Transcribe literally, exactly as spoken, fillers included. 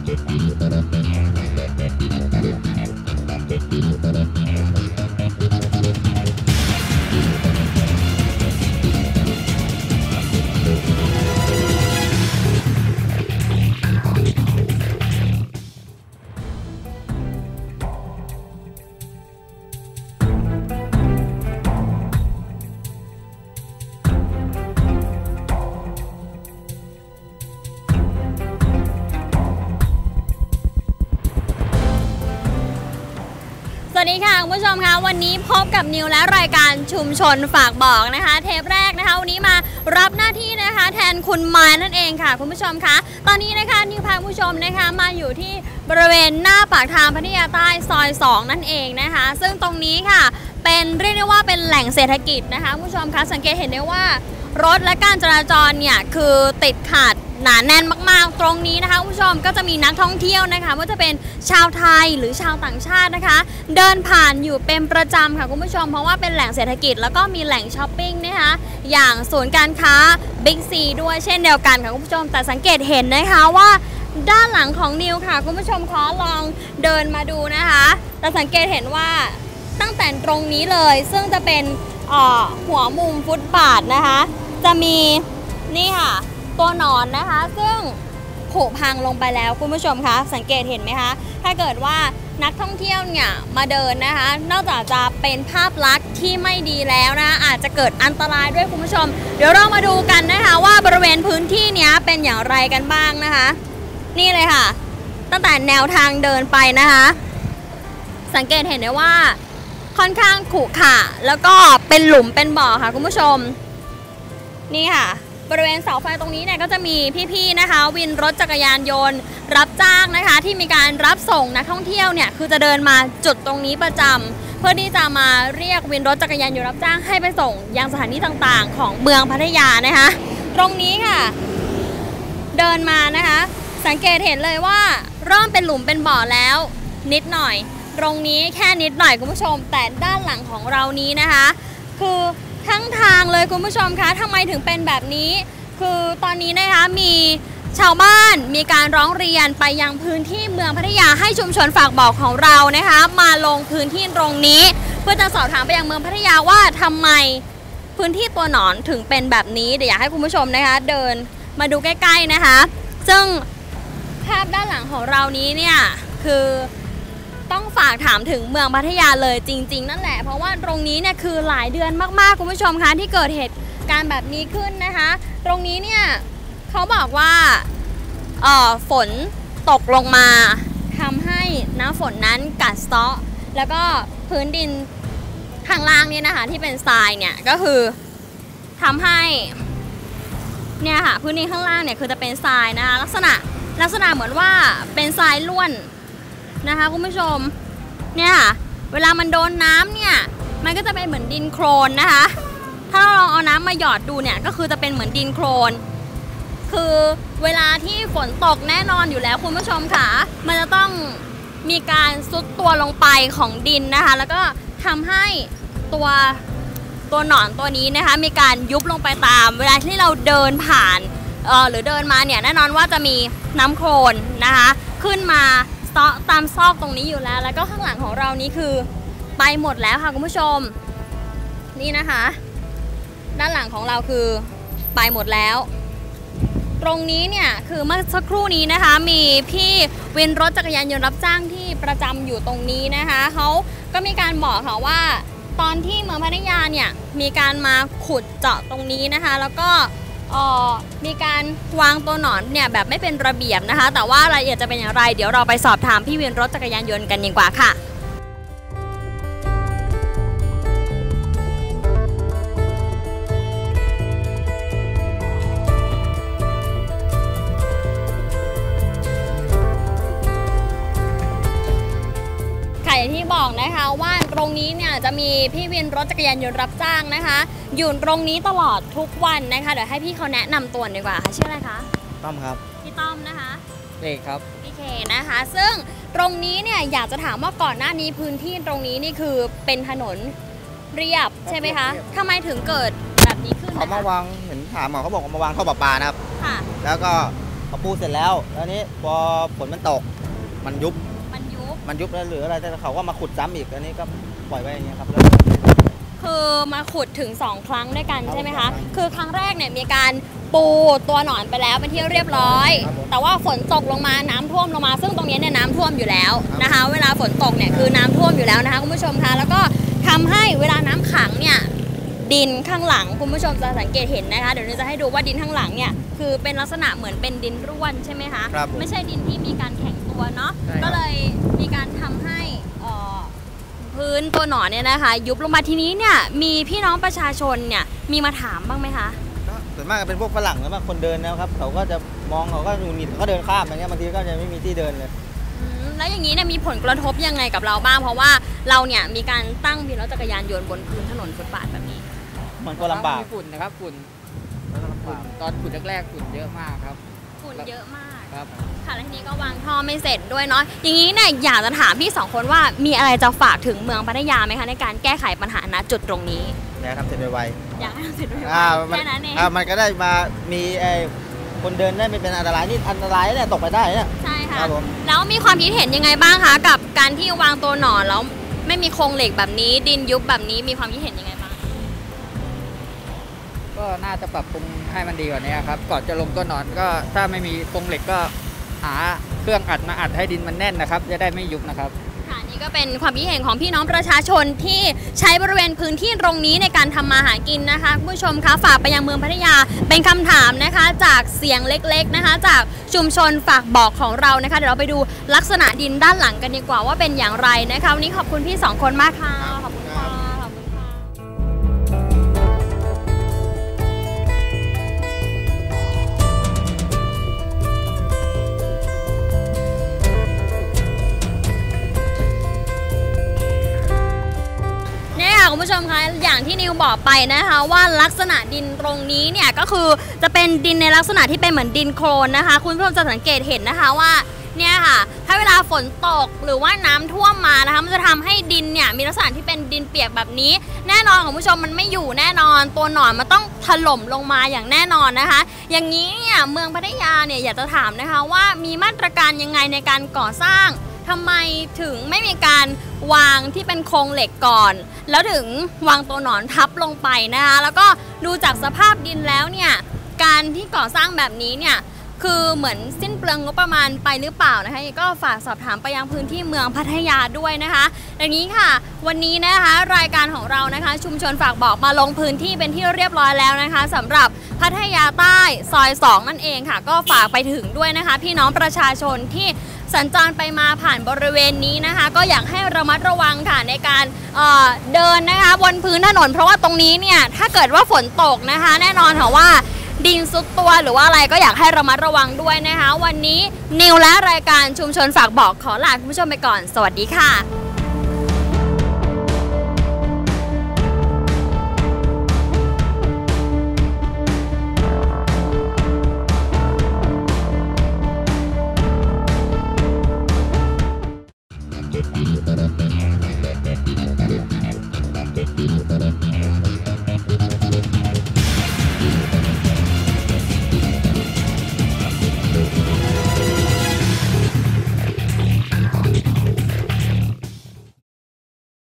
สวัสดีค่ะคุณผู้ชมคะวันนี้พบกับนิวและรายการชุมชนฝากบอกนะคะเทปแรกนะคะวันนี้มารับหน้าที่นะคะแทนคุณมายนั่นเองค่ะคุณผู้ชมคะตอนนี้นะคะนิวพาคุณผู้ชมนะคะมาอยู่ที่บริเวณหน้าปากทางพัทยาใต้ซอยสองนั่นเองนะคะซึ่งตรงนี้ค่ะเป็นเรียกได้ว่าเป็นแหล่งเศรษฐกิจนะคะคุณผู้ชมคะสังเกตเห็นได้ว่ารถและการจราจรเนี่ยคือติดขัดหนาแน่นมากๆตรงนี้นะคะคุณผู้ชมก็จะมีนักท่องเที่ยวนะคะว่าจะเป็นชาวไทยหรือชาวต่างชาตินะคะเดินผ่านอยู่เป็นประจำค่ะคุณผู้ชมเพราะว่าเป็นแหล่งเศรษฐกิจแล้วก็มีแหล่งช้อปปิ้งนะคะอย่างศูนย์การค้าบิ๊กซีด้วยเช่นเดียวกันค่ะคุณผู้ชมแต่สังเกตเห็นนะคะว่าด้านหลังของนิวค่ะคุณผู้ชมขอลองเดินมาดูนะคะจะสังเกตเห็นว่าตั้งแต่ตรงนี้เลยซึ่งจะเป็นหัวมุมฟุตบาทนะคะจะมีนี่ค่ะตัวหนอนนะคะซึ่งผุพังลงไปแล้วคุณผู้ชมคะสังเกตเห็นไหมคะถ้าเกิดว่านักท่องเที่ยวเนี่ยมาเดินนะคะนอกจากจะเป็นภาพลักษณ์ที่ไม่ดีแล้วนะอาจจะเกิดอันตรายด้วยคุณผู้ชมเดี๋ยวเรามาดูกันนะคะว่าบริเวณพื้นที่นี้เป็นอย่างไรกันบ้างนะคะนี่เลยค่ะตั้งแต่แนวทางเดินไปนะคะสังเกตเห็นได้ว่าค่อนข้างขรุขระแล้วก็เป็นหลุมเป็นบ่อค่ะคุณผู้ชมนี่ค่ะบริเวณเสาไฟตรงนี้เนี่ยก็จะมีพี่ๆนะคะวินรถจักรยานยนต์รับจ้างนะคะที่มีการรับส่งนักท่องเที่ยวเนี่ยคือจะเดินมาจุดตรงนี้ประจำเพื่อที่จะมาเรียกวินรถจักรยานยนต์รับจ้างให้ไปส่งยังสถานที่ต่างๆของเมืองพัทยานะคะตรงนี้ค่ะเดินมานะคะสังเกตเห็นเลยว่าเริ่มเป็นหลุมเป็นบ่อแล้วนิดหน่อยตรงนี้แค่นิดหน่อยคุณผู้ชมแต่ด้านหลังของเรานี้นะคะคือทั้งทางเลยคุณผู้ชมคะทำไมถึงเป็นแบบนี้คือตอนนี้นะคะมีชาวบ้านมีการร้องเรียนไปยังพื้นที่เมืองพัทยาให้ชุมชนฝากบอกของเรานะคะมาลงพื้นที่ตรงนี้เพื่อจะสอบถามไปยังเมืองพัทยาว่าทำไมพื้นที่ตัวหนอนถึงเป็นแบบนี้เดี๋ยวอยากให้คุณผู้ชมนะคะเดินมาดูใกล้ๆนะคะซึ่งภาพด้านหลังของเรานี้เนี่ยคือต้องฝากถามถึงเมืองพัทยาเลยจริงๆนั่นแหละเพราะว่าตรงนี้เนี่ยคือหลายเดือนมากๆคุณผู้ชมคะที่เกิดเหตุการณ์แบบนี้ขึ้นนะคะตรงนี้เนี่ยเขาบอกว่าเอ่อฝนตกลงมาทำให้น้ำฝนนั้นกัดเซาะแล้วก็พื้นดินข้างล่างเนี่ยนะคะที่เป็นทรายเนี่ยก็คือทำให้เนี่ยค่ะพื้นดินข้างล่างเนี่ยคือจะเป็นทรายนะคะลักษณะลักษณะเหมือนว่าเป็นทรายล้วนนะคะคุณผู้ชมเนี่ยค่ะเวลามันโดนน้ำเนี่ยมันก็จะเป็นเหมือนดินโคลนนะคะถ้าเราลองเอาน้ำมาหยอดดูเนี่ยก็คือจะเป็นเหมือนดินโคลนคือเวลาที่ฝนตกแน่นอนอยู่แล้วคุณผู้ชมค่ะมันจะต้องมีการซุดตัวลงไปของดินนะคะแล้วก็ทำให้ตัวตัวหนอนตัวนี้นะคะมีการยุบลงไปตามเวลาที่เราเดินผ่านเอ่อหรือเดินมาเนี่ยแน่นอนว่าจะมีน้ำโคลนนะคะขึ้นมาตามซอกตรงนี้อยู่แล้วแล้วก็ข้างหลังของเรานี้คือไปหมดแล้วค่ะคุณผู้ชมนี่นะคะด้านหลังของเราคือไปหมดแล้วตรงนี้เนี่ยคือเมื่อสักครู่นี้นะคะมีพี่วินรถจักรยานยนต์รับจ้างที่ประจำอยู่ตรงนี้นะคะเขาก็มีการบอกค่ะว่าตอนที่เมืองพัทยาเนี่ยมีการมาขุดเจาะตรงนี้นะคะแล้วก็มีการวางตัวหนอนเนี่ยแบบไม่เป็นระเบียบนะคะแต่ว่ารายละเอียดจะเป็นอย่างไรเดี๋ยวเราไปสอบถามพี่วินรถจักรยานยนต์กันดีกว่าค่ะอย่างที่บอกนะคะว่าตรงนี้เนี่ยจะมีพี่วินรถจักรยานยนต์รับจ้างนะคะอยู่ตรงนี้ตลอดทุกวันนะคะเดี๋ยวให้พี่เขาแนะนำตัวดีกว่าค่ะชื่ออะไรคะต้อมครับพี่ต้อมนะคะเอกครับพี่เคนะคะซึ่งตรงนี้เนี่ยอยากจะถามว่าก่อนหน้านี้พื้นที่ตรงนี้นี่คือเป็นถนนเรียบใช่ไหมคะทำไมถึงเกิดแบบนี้ขึ้นเขามาวางเห็นถามหมอเขาบอกว่ามาวางท่อประปานะครับค่ะแล้วก็พเขาปูเสร็จแล้วแล้วนี้พอฝนมันตกมันยุบมันยุบมันยุบแล้วหรืออะไรแต่เขาก็มาขุดซ้ำอีกอันนี้ก็ปล่อยไว้อย่างเงี้ยครับคือมาขุดถึงสองครั้งด้วยกันใช่ไหมคะคือครั้งแรกเนี่ยมีการปูตัวหนอนไปแล้วเป็นที่เรียบร้อยแต่ว่าฝนตกลงมาน้ำท่วมลงมาซึ่งตรงนี้เนี่ยน้ำท่วมอยู่แล้วนะคะเวลาฝนตกเนี่ยคือน้ำท่วมอยู่แล้วนะคะคุณผู้ชมคะแล้วก็ทำให้เวลาน้ำขังเนี่ยดินข้างหลังคุณผู้ชมจะสังเกตเห็นนะคะเดี๋ยวเราจะให้ดูว่าดินข้างหลังเนี่ยคือเป็นลักษณะเหมือนเป็นดินร่วนใช่ไหมคะไม่ใช่ดินที่มีการแข็งตัวเนาะก็เลยมีการทำให้พื้นตัวหนอนเนี่ยนะคะยุบลงมาทีนี้เนี่ยมีพี่น้องประชาชนเนี่ยมีมาถามบ้างไหมคะส่วนมากเป็นพวกฝรั่งแล้วบางคนเดินนะครับเขาก็จะมองเขาก็หงุดหงิดเขาเดินข้ามอย่างเงี้ยบางทีก็จะไม่มีที่เดินเลยแล้วอย่างนี้เนี่ยมีผลกระทบยังไงกับเราบ้างเพราะว่าเราเนี่ยมีการตั้งวินรถจักรยานยนต์บนพื้นถนนฟุตบาทแบบนี้มันก็ลำบากฝุ่นนะครับฝุ่นตอนฝุ่นแรกๆฝุ่นเยอะมากครับฝุ่นเยอะมากครับค่ะแล้วทีนี้ก็วางท่อไม่เสร็จด้วยเนาะอย่างนี้เนี่ยอยากจะถามพี่สองคนว่ามีอะไรจะฝากถึงเมืองพัทยาไหมคะในการแก้ไขปัญหาณจุดตรงนี้อยากทำเสร็จไวๆอยากทำเสร็จไวๆแค่นั้นเองมันก็ได้มามีไอ้คนเดินได้ไม่เป็นอันตรายนี่อันตรายเนี่ยตกไปได้เนี่ยใช่ค่ะแล้วมีความคิดเห็นยังไงบ้างคะกับการที่วางตัวหนอนแล้วไม่มีโครงเหล็กแบบนี้ดินยุบแบบนี้มีความคิดเห็นยังไงบ้างก็น่าจะปรับปรุงให้มันดีกว่านี้ครับก่อนจะลงตัวหนอนก็ถ้าไม่มีโครงเหล็กก็หาเครื่องอัดมาอัดให้ดินมันแน่นนะครับจะได้ไม่ยุบนะครับค่ะนี่ก็เป็นความคิดเห็นของพี่น้องประชาชนที่ใช้บริเวณพื้นที่ตรงนี้ในการทำมาหากินนะคะผู้ชมคะฝากไปยังเมืองพัทยาเป็นคำถามนะคะจากเสียงเล็กๆนะคะจากชุมชนฝากบอกของเรานะคะเดี๋ยวเราไปดูลักษณะดินด้านหลังกันดีกว่าว่าเป็นอย่างไรนะคะวันนี้ขอบคุณพี่สองคนมากค่ะขอบคุณค่ะคุณผู้ชมคะอย่างที่นิวบอกไปนะคะว่าลักษณะดินตรงนี้เนี่ยก็คือจะเป็นดินในลักษณะที่เป็นเหมือนดินโคลนนะคะคุณผู้ชมจะสังเกตเห็นนะคะว่าเนี่ยค่ะถ้าเวลาฝนตกหรือว่าน้ำท่วมมานะคะมันจะทำให้ดินเนี่ยมีลักษณะที่เป็นดินเปียกแบบนี้แน่นอนคุณผู้ชมมันไม่อยู่แน่นอนตัวหนอนมันต้องถล่มลงมาอย่างแน่นอนนะคะอย่างนี้เนี่ยเมืองพัทยาเนี่ยอยากจะถามนะคะว่ามีมาตรการยังไงในการก่อสร้างทำไมถึงไม่มีการวางที่เป็นโครงเหล็กก่อนแล้วถึงวางตัวหนอนทับลงไปนะคะแล้วก็ดูจากสภาพดินแล้วเนี่ยการที่ก่อสร้างแบบนี้เนี่ยคือเหมือนสิ้นเปลืองงบประมาณไปหรือเปล่านะคะก็ฝากสอบถามไปยังพื้นที่เมืองพัทยาด้วยนะคะดังนี้ค่ะวันนี้นะคะรายการของเรานะคะชุมชนฝากบอกมาลงพื้นที่เป็นที่เรียบร้อยแล้วนะคะสำหรับพัทยาใต้ซอยสองนั่นเองค่ะก็ฝากไปถึงด้วยนะคะพี่น้องประชาชนที่สัญจรไปมาผ่านบริเวณนี้นะคะก็อยากให้ระมัดระวังค่ะในการเอ่อเดินนะคะบนพื้นถนนเพราะว่าตรงนี้เนี่ยถ้าเกิดว่าฝนตกนะคะแน่นอนค่ะว่าดินซุดตัวหรือว่าอะไรก็อยากให้ระมัดระวังด้วยนะคะวันนี้นิวและรายการชุมชนฝากบอกขอลาคุณผู้ชมไปก่อนสวัสดีค่ะ